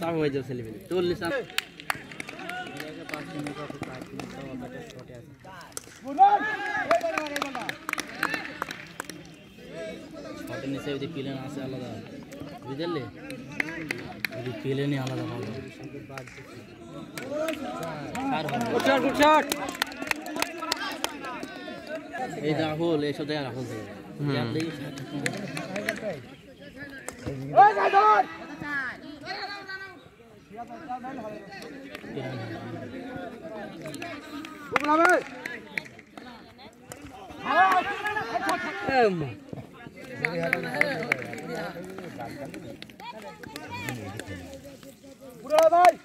চাপ হয়ে যাবে ছেলেবেলে 40 চাপ শটের নিচে ওই প্লেন আছে আলাদা বুঝলে ওই প্লেনই আলাদা হবে গুড শট এই রাহুল এই সাথে রাহুল থেকে ওই গাদর বুবলা ভাই বুবলা ভাই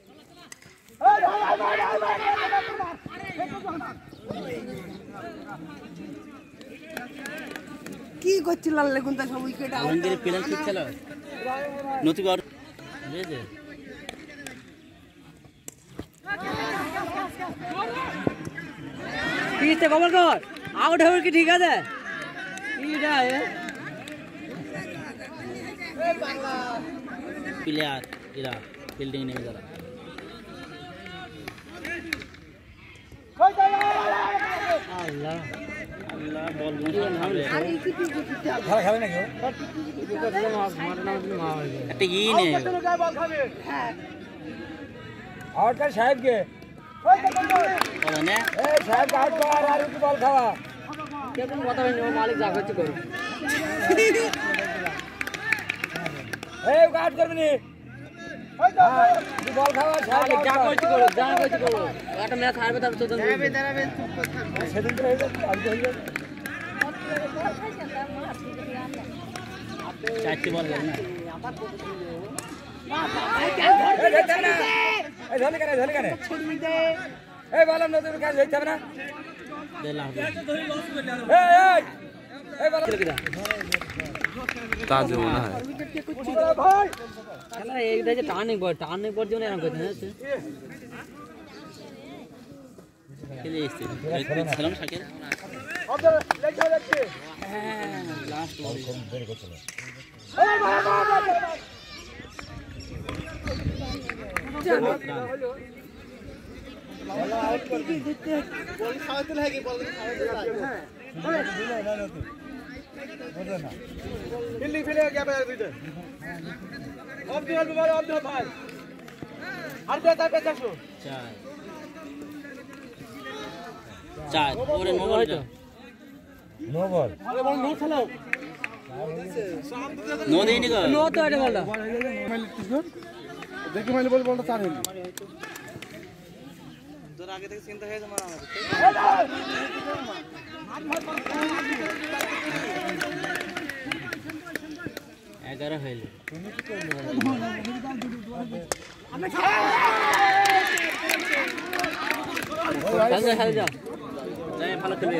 কি করছিল লাগুন তা সব উইকেট আউট আলমগীর প্লেন ঠিক ছিল নতুন আর বুঝেছে কিতে কভার কর আউট হবে কি ঠিক আছে কিটা প্লেয়ার এরা ফিল্ডিং নেমে যারা আল্লাহ আল্লাহ বল গুলো খেলে নাকি একটা ই নে আউট কর সাহেব কে বল না এই সাহেব আউট কর আর একটু বল খাওয়া কে কোন কথা বলছো মালিক যা করছে করো এই আউট করবি নি ওই তো বল খাওয়া সাহেব যা করছে করো একটা ম্যাচ হারবে তারপর তো দাঁড়াবে চুপ কথা সেদিন তো হয়ে যাবে আজকে হয়ে যাবে চারটি বল গেল না এই ধরে কেন এই বললাম নতুন কাজ হইতে হবে না দিলাম এই বল তাজ মনে হয় ভাই খেলা এই যে টার্নিং পর জন্য এরকম করতে হচ্ছে খেলে এসেছে সালাম শাকির ওদের লেখা যাচ্ছে হ্যাঁ লাস্ট বল বের করছিল এই বাবা বল আউট করে দিতে বল খাওয়াতে লাগে বল খাওয়াতে লাগে হ্যাঁ বুঝো না ফিল্ডিং ফেলে গিয়ে বাইরে দুইটা অবধি ভাই আর বেটা বেটাছো চার ওরে নো বল নো বল আরে বল নো খেলো নো দেইনি গো নো তো এটা বলটা দেখি মাইলে বলটা চার হইলো তোর আগে থেকে চিন্তা হয়ে যাবে আমাদের 11 হইলো তুমি কি করলে খেলে যা যাই ভালো খেলে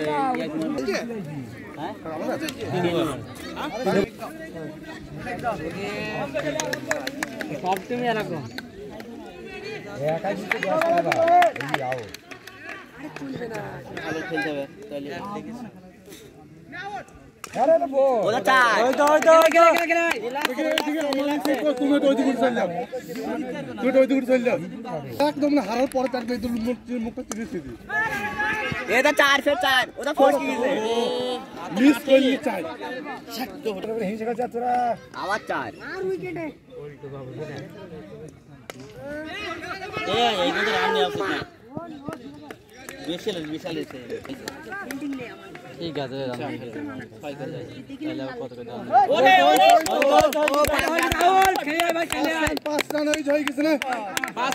সব তুমি এরকম একাই দিতে যাস না এই আও আরে তুলবে না ভালো খেলতে হবে তাহলে আরে না বল ওটা চাই ওই তো তুমি তো ওই দিকে চল যাও তুই তো ওই দিকে চল যাও একদম না হারার পরে তার মুখটা তিরিছে দি এটা 4 ফের 4 ওটা ফোর্স কি গেছে মিস করলি 4 শক্ত হতে হিংসা করছ তোরা আবার 4 আর উইকেটে ওই তো বাবু এটা এই কিন্তু রান নিয়ে আসছে বিশাল এসে ঠিক আছে রান ফাই করে যাই তাহলে কত করে দাও ওরে রাহুল খেলে ভাই খেলে 5 রান হয়ে গেছে না 5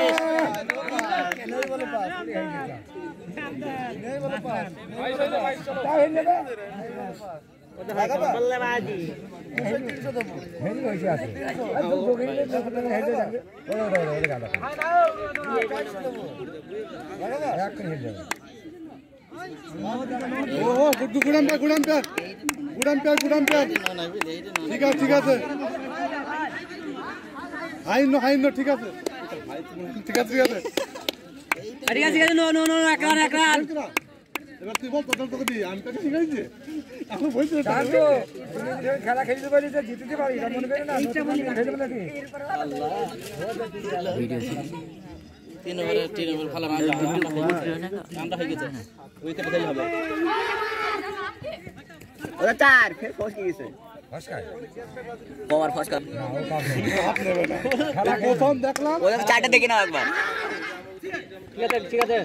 কেনই বলে 5 নেই বলে 5 ভাই চলো তাই হয়ে যাবে ওটা বল্লেবাজি হেডি দেবো হেডি হইছে আছে আর তো গোগিলে দেখতে হেডে যাবে ওরে গাদা লাগা এক করে হেড যাবে ওহো গুড়াম প্যার ঠিক আছে হাইন ঠিক আছে নো একরান এবার তুই বল তোদের তোকে দি আমি তোকে শিখাইছি আমি বলছি তো খেলা খেলতে পারি যে জিততে পারি এটা মনে করে না খেলতে নাকি আল্লাহ ভিডিও তিন ওভার ভালো রান রানটা হয়ে গেছে উইকেট ধরে হবে ওটা চার ফের ফসকে গেছে ফসকায় কভার ফসকা না ও কাজ নেই হাত নেবে না খেলা প্রথম দেখলাম ওটা চারটা দেখে নাও একবার ঠিক আছে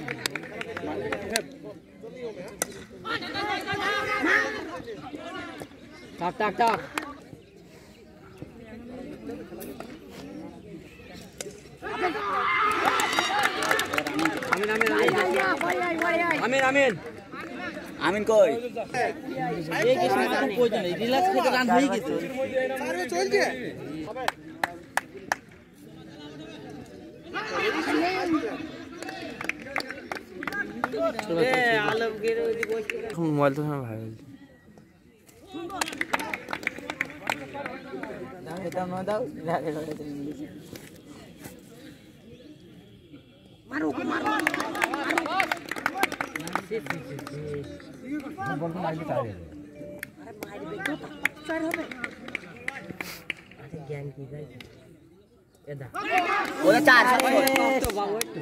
টাক টাক টাক আমিন আমিন কই এই কিছু না খুব প্রয়োজন নেই রিল্যাক্স থেকে রান হয়ে গেছে চলছে আলমগীর মোবাইল তো ভাই দাও না দাও মারো মারো বল তো মাইলে চাই আরে মারবে তো চার হবে জ্ঞান কি ভাই এদা ওটা চার তো বাবু একটু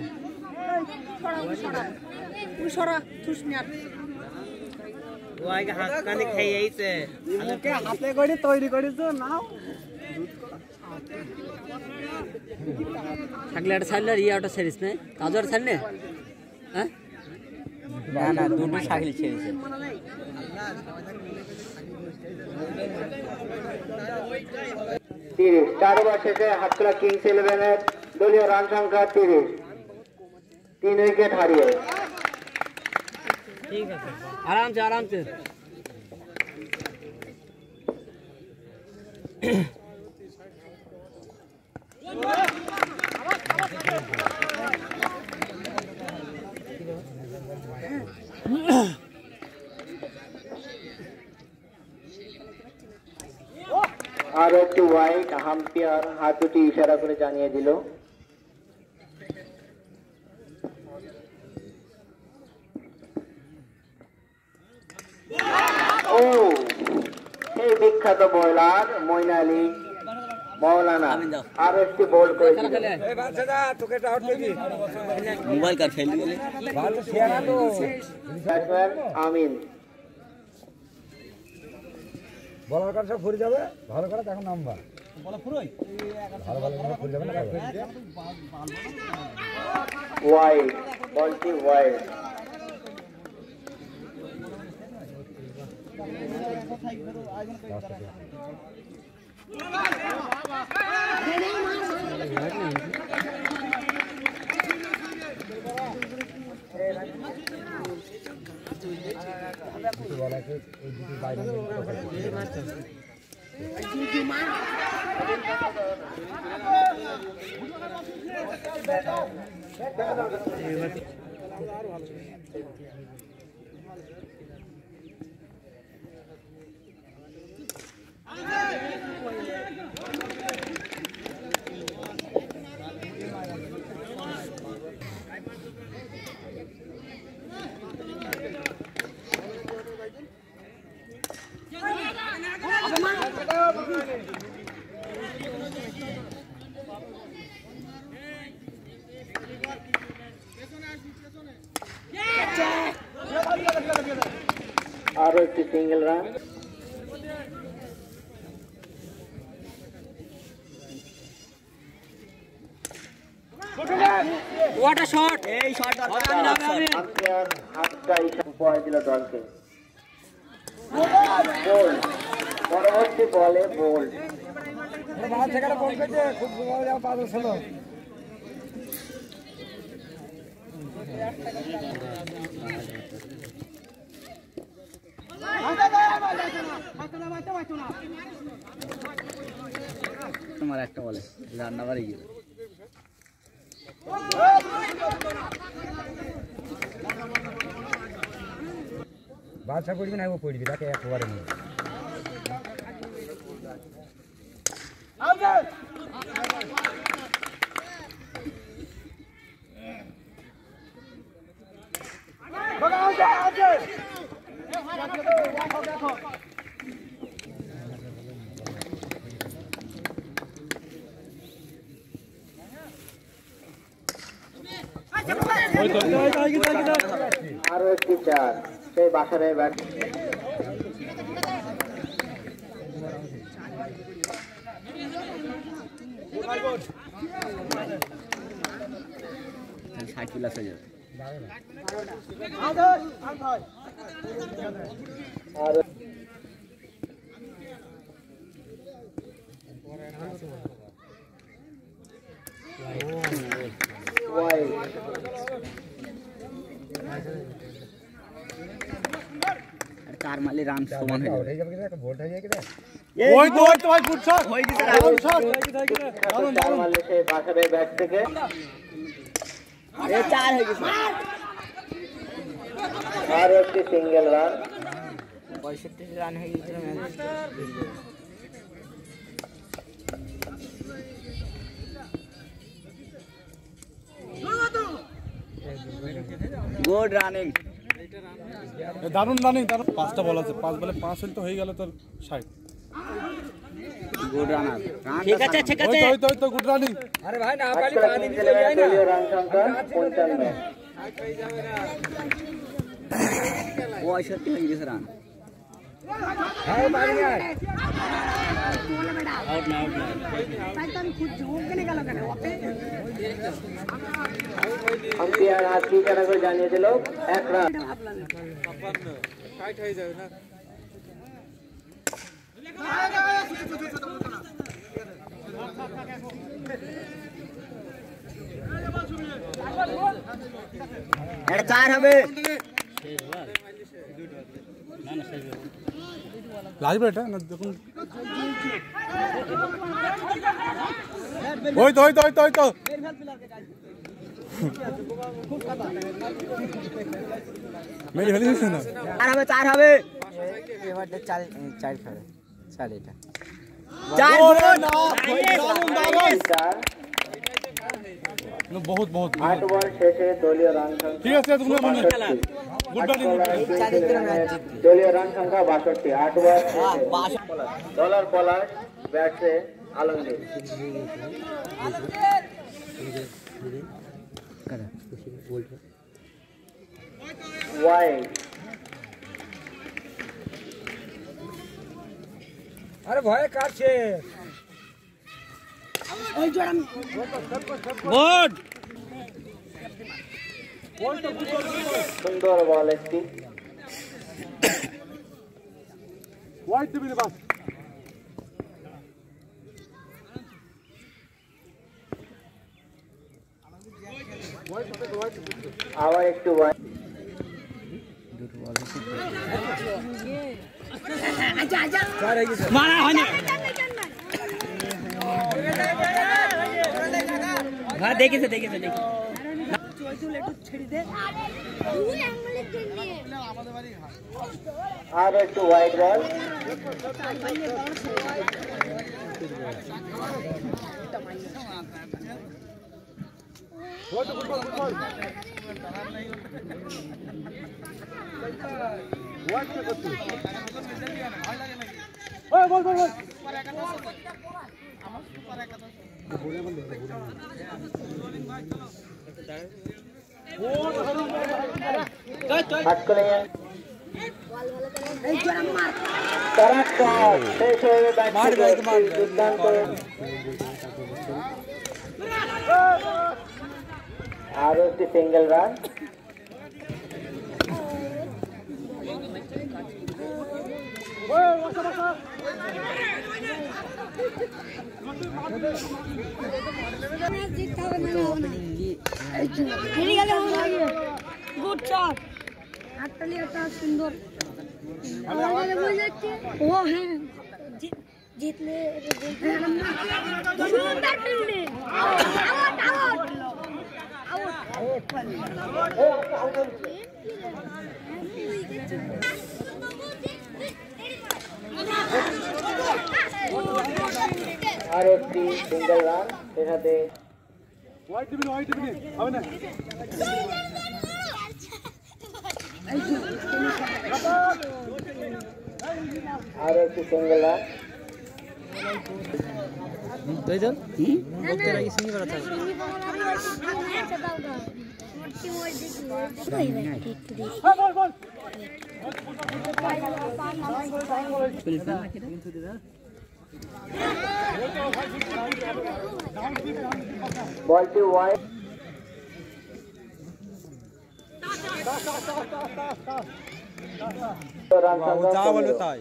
সরা তুস না ও আগে হাত কানে খেয়ে আইছে মুখে হাতে করে তৈরি করেছো নাও থাকলে একটা ছাড়লে আর ইয়াটা ছাড়িস না কাজর ছাড়লে হ্যাঁ না না দুটো শাকিল ছেড়েছে চার ওভার শেষে হাতখোলা কিংস ইলেভেনের দলীয় রান সংখ্যা 30 3 উইকেট হারিয়ে ঠিক আছে আরামসে আরামসে আর একটু ওয়াইড হাম্পিয়ার হাত দুটি ইশারা করে জানিয়ে দিল ও সেই বিখ্যাত বোলার মঈন আলী মৌলানা আর একটি বল করে দিল এই বাচ্চাটা তোকে একটা আউট দিবি মোবাইল কার ফেল দিলে বাচ্চা শেয়ার না তো ব্যাটসম্যান আমিন বলার কাছে ঘুরে যাবে ভালো করে তখন নামবা বলা পুরোই ভালো ভালো ঘুরে যাবে না ওয়াইড বলটি ওয়াইড বলাকে ওই দুটি বাইরে আরো একটি single run what a shot এই শট আম্পায়ার হাতটা ইশারা পয়েন্ট দিল দলকে বল পরবর্তী বলে বল ভালো সেখানে বল পেয়েছে খুব ভালো যাওয়া পাস ছিল তোমার একটা বলে রান্না বাড়ি গিয়ে বাচ্চা পড়বি না ও পড়বি তাকে একবারে নিয়ে আরো একটি 4 সেই বাসারের ব্যাট চার মালি রান সমান হয়ে যাবে ওই তো ভাই ফুট শট হয়ে গেছে চার মারলে সেই বাসারের ব্যাট থেকে চার হয়ে গেছে আর একটি সিঙ্গেল রান 65 রান হয়ে গেছিল ম্যাচ গুড রানিং দারুণ রানিং দারুণ 5টা বল আছে 5 বলে 5 হল তো হয়ে গেল তোর 60 গুড রানার ঠিক আছে ওই তো গুড রানিং আরে ভাই না পালি আজকাল পা দিবি কিংস ইলেভেনের দলীয় রান সংখ্যা 55 65 হয়ে গেছে রান হ্যাঁ পালি না আউট না তাই তো আমি খুঁজছি ওখানে গেল কেন আম্পায়ার আজ কি কেন করে জানিয়ে দিল 1 রান এটা 4 হবে লাগবে এটা না দেখুন ওই তো মেরে ফেলেছিস না 4 হবে এবারে 4 খেলে 4 এটা 4 ওরে না দারুণ বহুত 8 বল শেষে দলীয় রান সংখ্যা ঠিক আছে তুমি মনে গুড ব্যাটিং দলীয় রান সংখ্যা 62 8 ওভার ডলার পলাশ ব্যাটসে আলমগীর ওয়াইড আরে ভয় কাটছে গুড সুন্দর বল একটি ওয়াইড দিবি বাস আবার একটু ওয়াইড মারা হয়নি হ্যাঁ দেখেছে আর একটু ওয়াইড বল আর একটি সিঙ্গেল রান গুড শট হাততালি একটা সুন্দর ও হ্যাঁ জিতলে সুন্দর ফিল্ডিং আর একটি সিঙ্গেল রান এর সাথে ওয়াইড দিবি হবে না আর একটি সিঙ্গেল রান বলতে রাখি সিঙ্গি করা থাকে বলটি ওয়াইড যা বলবে তাই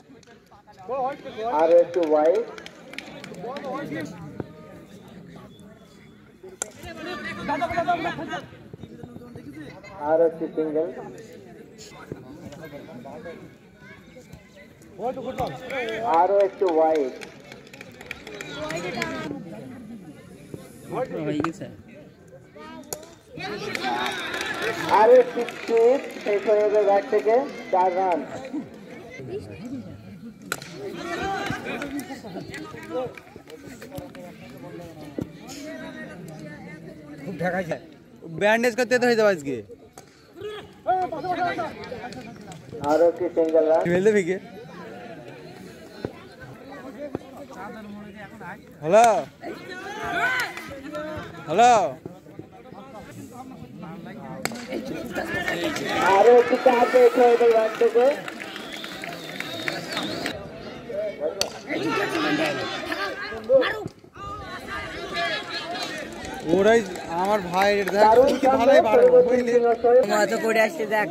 আর একটু ওয়াইড আর একটু সিঙ্গেল আরো একটু ওয়াইড আরো একটু স্পিড শেষ হয়ে যাবে ব্যাট থেকে 4 রান খুব ঠেকাইছে ব্যান্ডেজ করতে তো হয়ে যাবে আজকে আরো একটু সিঙ্গেল রান ফেলতে ফিকে হ্যালো হ্যালো আরো একটু চাপ শেষ হয়ে যাবে ব্যাট থেকে ওরাই আমার ভাই ভালোই পারে বুঝলি মজা করে আসছে দেখ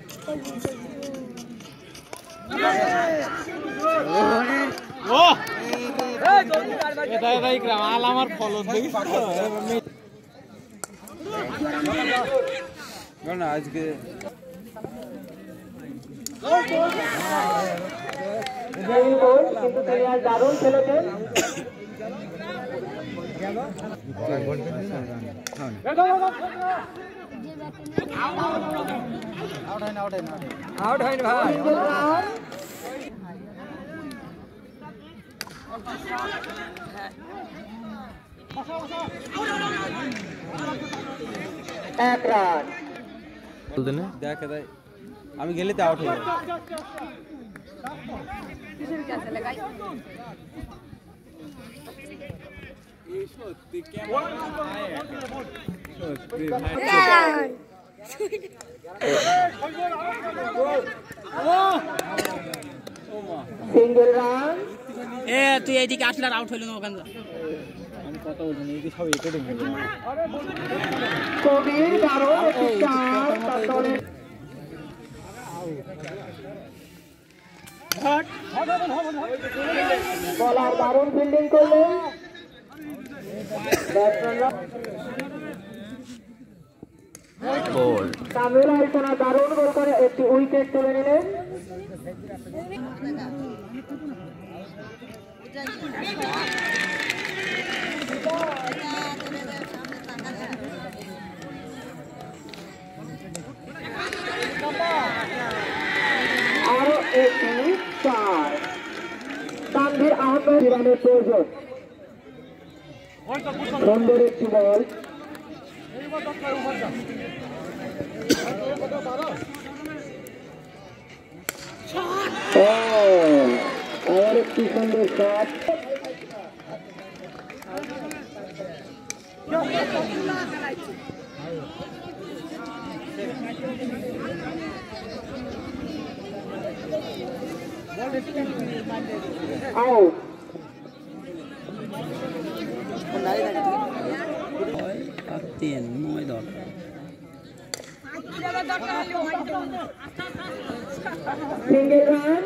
না আজকে কিন্তু তিনি আজ দারুণ খেলেছেন আউট হয়নি ভাই এক রান দেখে তাই আমি গেলে তো আউট হয়ে সিঙ্গেল রান এ তুই এইদিকে আসলে আউট হইল না ওখানে আমি কত বলছি এইদিকে সব এটা দেবো কবির দারুণ একটি চার তার দলে বলার দারুণ ফিল্ডিং করলেন ব্যাটসম্যানরা তামিল আলপনা দারুণ গোল করে একটি উইকেট তুলে নিলেন আরো একটি চার তানভীর আহমেদ রানের প্রয়োজন সুন্দর একটি বল আর একটি সুন্দর শট আউট তিন 9 10 সিঙ্গেল রান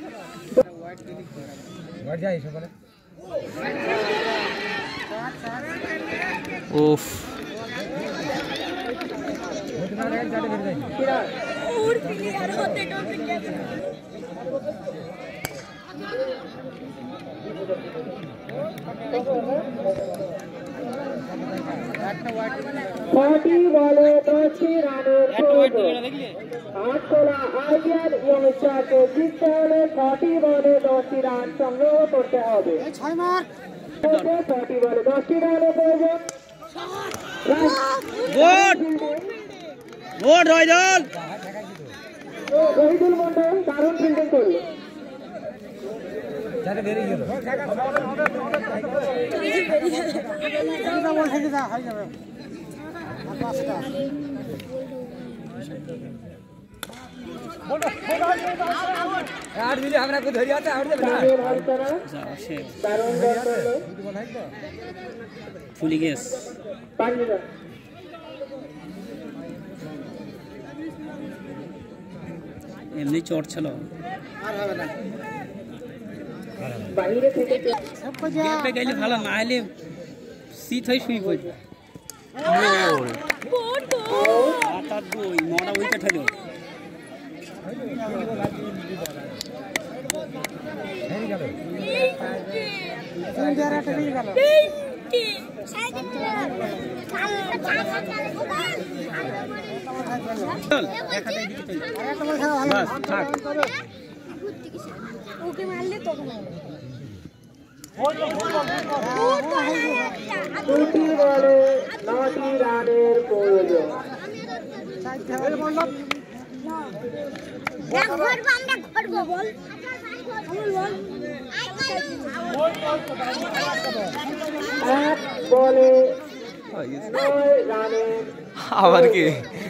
ঘর যাই সকালে উফ পার্টি বলে 10টি রানের প্রয়োজন আটকলা আইডিয়াল ইয়ংস্টারকে জিততে হলে 40 বলে 10টি রান সংগ্রহ করতে হবে 40 বলে 10টি রানের প্রয়োজন রহিদুল মন্ডল দারুণ ফিল্ডিং করলো বেরিয়ে গেল হয়ে যাবে ফুলি গেস এমনি চট ছিল গেলে ভালো না হলে শীত হয়ে শুয়ে পড়বে তার দুই 9টা উইকেট হলো ওকে মারলে তখন দুটি বলে 9টি রানের প্রয়োজন এক বলে 9 রানের আবার কি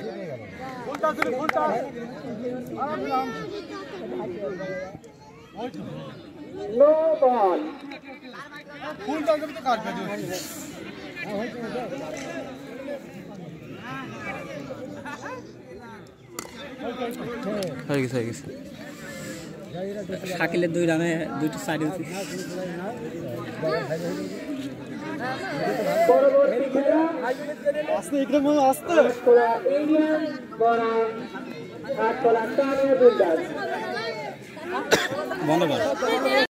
নো বল হয়ে গেছে শাকিলের 2 রানে 2টি সাইড হয়েছে পরবর্তী খেলা আটখোলা ইউনিয়ন বনাম আটখোলা টাউনের বিল্ডার্স বন্ধ